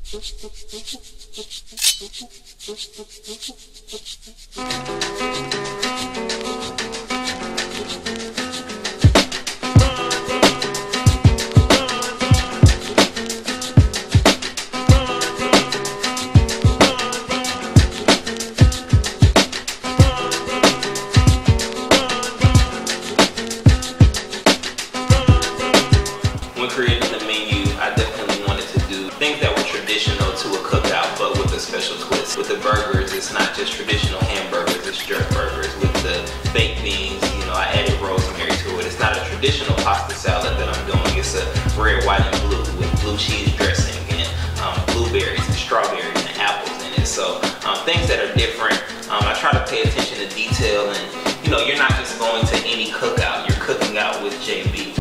When creating the menu, I definitely wanted to do things that were traditional to a cookout, but with a special twist. With the burgers, it's not just traditional hamburgers, it's jerk burgers. With the baked beans, you know, I added rosemary to it. It's not a traditional pasta salad that I'm doing. It's a red, white, and blue with blue cheese dressing and blueberries and strawberries and apples in it. So things that are different. I try to pay attention to detail, and you know, you're not just going to any cookout, you're cooking out with JB.